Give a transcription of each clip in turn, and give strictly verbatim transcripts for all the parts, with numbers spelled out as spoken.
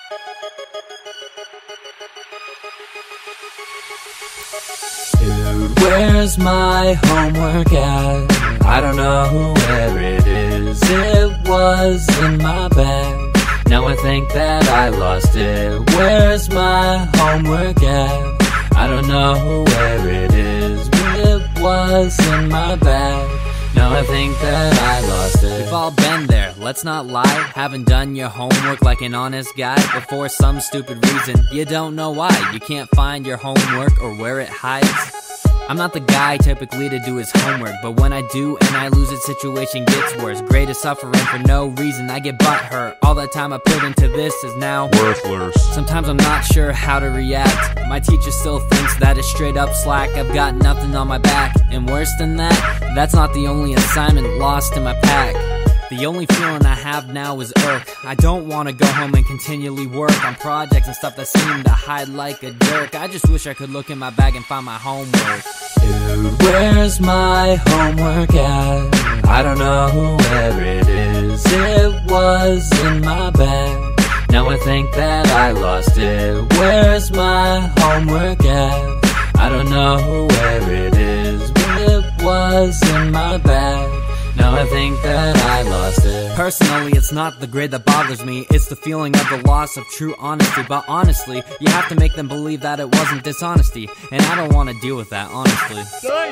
Dude, where's my homework at? I don't know where it is. It was in my bag. Now I think that I lost it. Where's my homework at? I don't know where it is. It was in my bag. Now I think that I lost it. We've all been there, let's not lie. Haven't done your homework like an honest guy, but for some stupid reason you don't know why. You can't find your homework or where it hides. I'm not the guy typically to do his homework, but when I do and I lose it, situation gets worse. Greatest suffering for no reason, I get butthurt. All that time I put into this is now worthless. Sometimes I'm not sure how to react. My teacher still thinks that it's straight up slack. I've got nothing on my back, and worse than that, that's not the only assignment lost in my pack. The only feeling I have now is irk. I don't want to go home and continually work on projects and stuff that seem to hide like a jerk. I just wish I could look in my bag and find my homework. Dude, where's my homework at? I don't know where it is. It was in my bag. Now I think that I lost it. Where's my homework at? I don't know where it is, but it was in my bag. Now I think that I lost it. Personally, it's not the grade that bothers me, it's the feeling of the loss of true honesty. But honestly, you have to make them believe that it wasn't dishonesty, and I don't want to deal with that, honestly.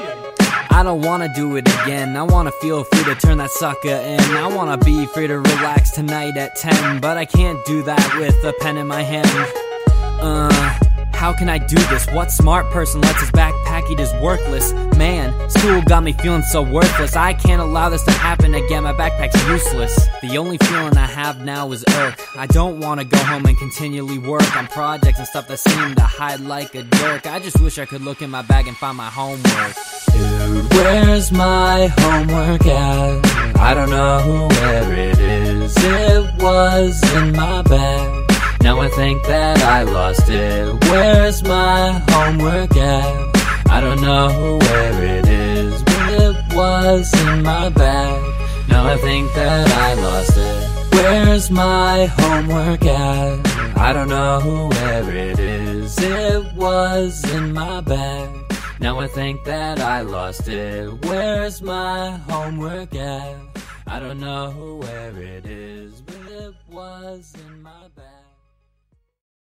I don't want to do it again. I want to feel free to turn that sucker in. I want to be free to relax tonight at ten, but I can't do that with a pen in my hand. Uh... How can I do this? What smart person lets his backpack eat his worthless? Man, school got me feeling so worthless. I can't allow this to happen again, my backpack's useless. The only feeling I have now is irk. I don't want to go home and continually work on projects and stuff that seem to hide like a jerk. I just wish I could look in my bag and find my homework. Dude, where's my homework at? I don't know where it is. It was in my bag. Now I think that I lost it. Where's my homework at? I don't know where it is, but it was in my bag. Now I think that I lost it. Where's my homework at? I don't know where it is. It was in my bag. Now I think that I lost it. Where's my homework at? I don't know where it is, but it was in my bag.